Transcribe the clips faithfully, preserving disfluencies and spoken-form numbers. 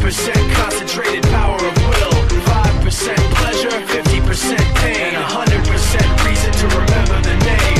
percent concentrated power of will, five percent pleasure, fifty percent pain, one hundred percent reason to remember the name.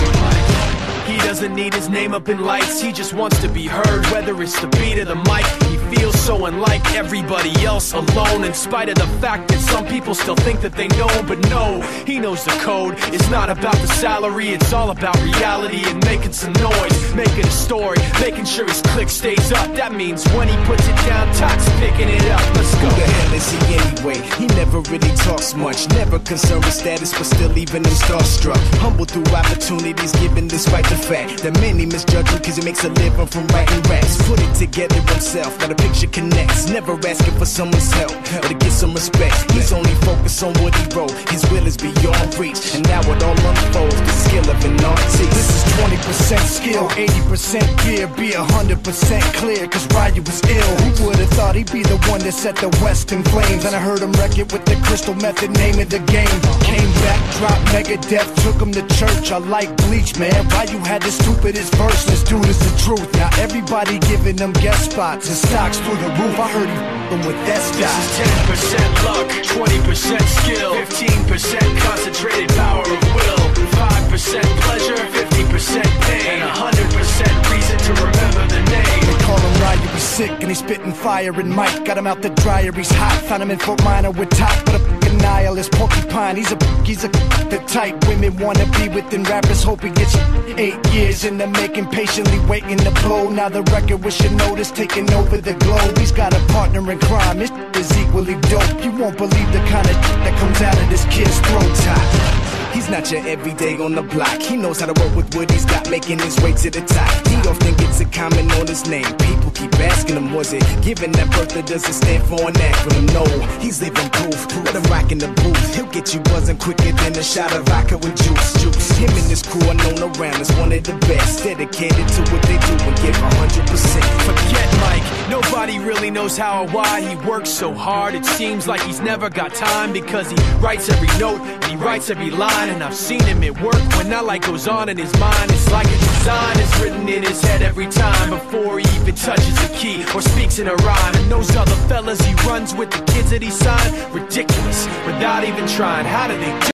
He doesn't need his name up in lights, he just wants to be heard, whether it's the beat or the mic. He feels so unlike everybody else, alone, in spite of the fact that some people still think that they know. But no, he knows the code. It's not about the salary, it's all about reality and making some noise, making a story, making sure his click stays up. That means when he puts it down, Tox picking it up. Let's go. Who the hell is he anyway? He never really talks much, never concerned with status, but still even him starstruck. Humble through opportunities given despite the fact that many misjudge him cause he makes a living from writing raps. Put it together himself, now the picture connects, never asking for someone's help or to get some respect. He's only focused on what he wrote, his will is beyond reach, and now it all unfolds, the skill of an artist. This is twenty percent skill, eighty percent gear, be one hundred percent clear, cause Ryu was ill. Who would've thought he'd be the one that set the West in flames? And I heard him wreck it with the crystal method, name of the game. Came back, dropped Megadeth, took him to church. I like Bleach, man, Ryu had the stupidest verse, this dude is the truth. Now everybody giving them guest spots and stocks through the roof. I heard he f***ing with that stock. This is ten percent luck, twenty percent skill, fifteen percent concentrated power of will, five percent pleasure, fifty percent pain, one hundred percent reason to remember the name. They call him Ryu, he's sick and he's spitting fire and Mike got him out the dryer, he's hot. Found him in Fort Minor with top, but a f***ing nihilist porcupine. He's a he's a the type women wanna be within rappers, hope he gets eight years in the making, patiently waiting to blow. Now the record with your notice taking over the globe. He's got a partner in crime, his is equally dope. You won't believe the kind of that comes out of this kid's throat. Top. He's not your everyday on the block. He knows how to work with what he's got, making his way to the top. He often gets a comment on his name. People keep asking him, was it given that birth or does it stand for an acronym? No, he's living proof. Let him rock in the booth. He'll get you buzzing quicker than a shot of vodka with juice. Juice. Him and his crew are known around as one of the best, dedicated to what they do and give one hundred percent. Forget Mike, nobody really knows how or why he works so hard. It seems like he's never got time because he writes every note and he writes every line. And I've seen him at work when that light goes on in his mind. It's like a design is written in his head every time before he even touches a key or speaks in a rhyme. And those other fellas he runs with, the kids that he signed, ridiculous, without even trying. How do they do